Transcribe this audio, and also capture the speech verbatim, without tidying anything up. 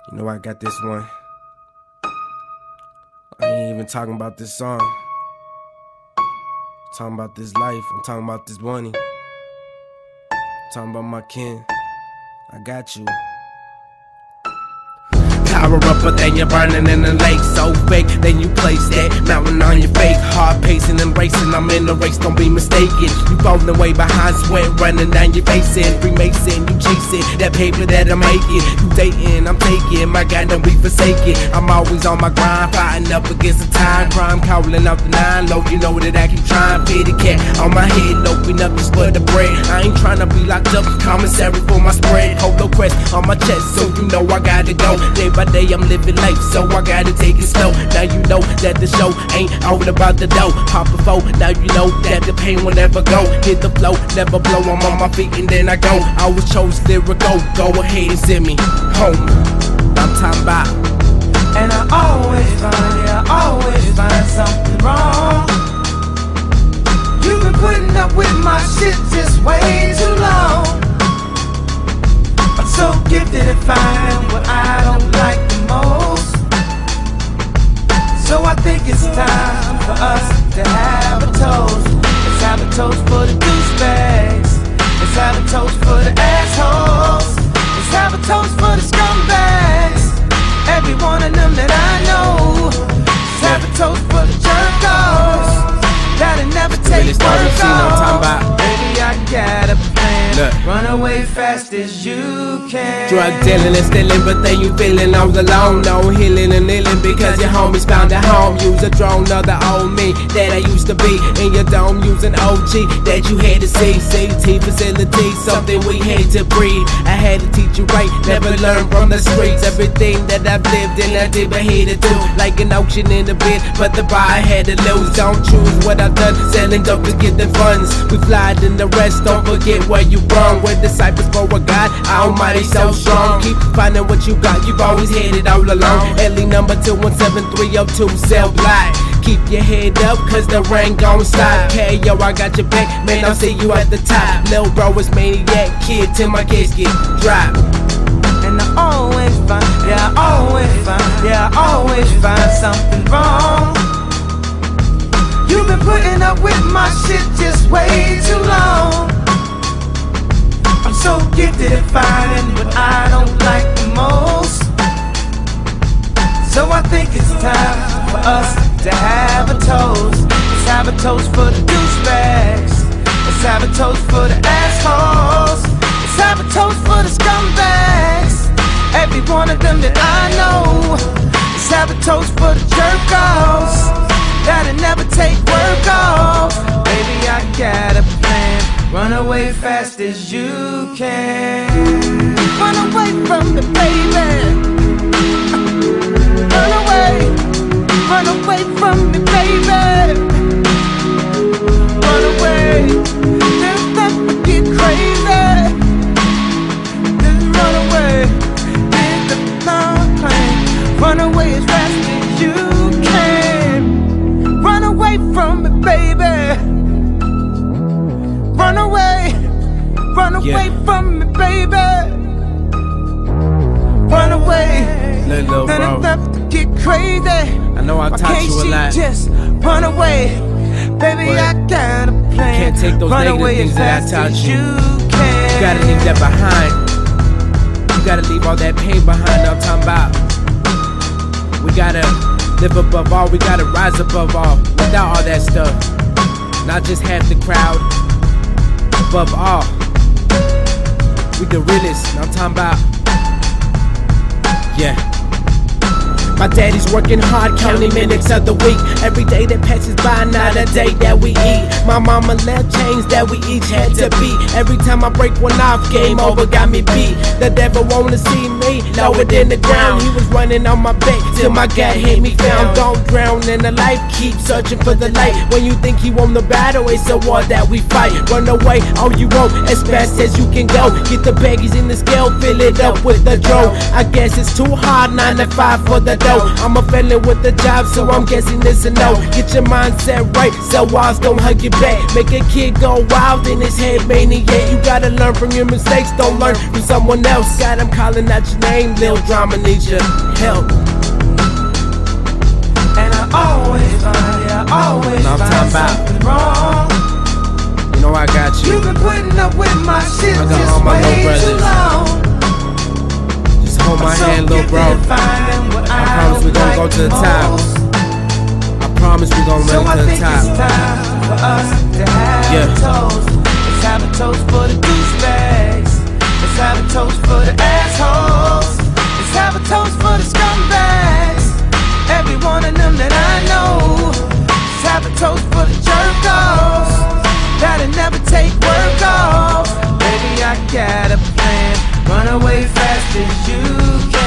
You know I got this one. I ain't even talking about this song. I'm talking about this life. I'm talking about this money. I'm talking about my kin. I got you. Power up, but then you're burning in the lake. So fake, then you place that mountain on your face. Hard pacing and racing, I'm in the race, don't be mistaken. You falling away behind sweat running down your face. And Freemason, you chasing that paper that I'm making. You dating, I'm taking, my God, don't be forsaken. I'm always on my grind, fighting up against the time. Crime calling out the nine low, you know that I keep trying. Fit a cat on my head, open up just for the bread. I ain't trying to be locked up, commissary for my spread. Holo crest on my chest, so you know I gotta go. Day by day I'm living life, so I gotta take it slow. Now you know that the show ain't all about the dough. Pop a foe, now you know that the pain will never go. Hit the flow, never blow, I'm on my feet and then I go. I was chose lyrical, go ahead and send me home. I'm talking about. And I always find, yeah, I always find something wrong. You've been putting up with my shit just way too long. I'm so gifted at finding what I don't like the most. So I think it's time for us to have a toast. Let's have a toast for the douchebags. Let's have a toast for the assholes. Let's have a toast for the scumbags. Every one of them that I know. Let's have a toast for the jerk-offs that'll never take work off. Baby, I got a plan. Look. Run away fast as you can. Drug dealing and stealing, but then you feeling all alone. No healing and kneeling because your homies found a home. Use a drone of the old me that I used to be. In your dome, using O G that you had to see. C T facility, something we had to breed. I had to teach you right, never learn from the streets. Everything that I've lived in, I did but hated to do. Like an auction in the bid, but the buyer had to lose. Don't choose what I've done, selling dope to get the funds. We fly in the rest, don't forget where you from. We're disciples for a God, Almighty so strong. Keep finding what you got, you've always had it all along. Ellie number two one seven three oh two, cell block. Keep your head up, cause the rain gon' stop. Hey yo, I got your back, man, I'll see you at the top. Lil' bro is maniac, kid till my casket drop. And I always find, yeah, I always find, yeah, I always find something wrong. You've been putting up with my shit just way too long. I'm so gifted at finding what I don't like the most. So I think it's time for us to have a toast. Let's have a toast for the douchebags. Let's have a toast for the assholes. Let's have a toast for the scumbags. Every one of them that I know. Let's have a toast for the jerk-offs that'll never take work off. Baby, I got a plan. Run away fast as you can. Run away from me, baby. Run away. Run away from me, baby. Run away. Then that get crazy. Then run away. Then the long plane. Run away as fast as you can. Run away from me, baby. Run away, run away yeah. from me, baby. Run away, little then bro. it's left to get crazy. I know I taught you a lot. Just run away, baby. But I got a plan. You can't take those run negative away things that I taught you. You, can. You gotta leave that behind. You gotta leave all that pain behind. I'm talking about. We gotta live above all. We gotta rise above all. Without all that stuff, not just half the crowd. Above all, we the realest, I'm talking about, yeah. My daddy's working hard, counting minutes of the week. Every day that passes by, not a day that we eat. My mama left chains that we each had to beat. Every time I break one off, game over, got me beat. The devil wanna see me lower than the ground. He was running on my back till my God hit me down. Don't drown in the life, keep searching for the light. When you think he won the battle, it's a war that we fight. Run away, all you want, as fast as you can go. Get the baggies in the scale, fill it up with the drone. I guess it's too hard, nine to five for the know. I'm a felon with a job, so I'm guessing it's a no. Get your mindset right, sell walls, don't hug your back. Make a kid go wild in his head maniac. You gotta learn from your mistakes, don't learn from someone else. God, I'm calling out your name, Lil Drama needs your help. And I always find, yeah, I always no, find something wrong. You know I got you. You've been putting up with my shit I got just all my way little too long. Just hold my so hand, little bro. I, I promise we gon' like go to the top. I promise we gon' so make it to the top. It's time for us to have yeah. a toast. Let's have a toast for the douchebags. Let's have a toast for the assholes. Let's have a toast for the scumbags. Every one of them that I know. Let's have a toast for the jerk-offs that'll never take work off. Baby, I got a plan. Run away fast as you can.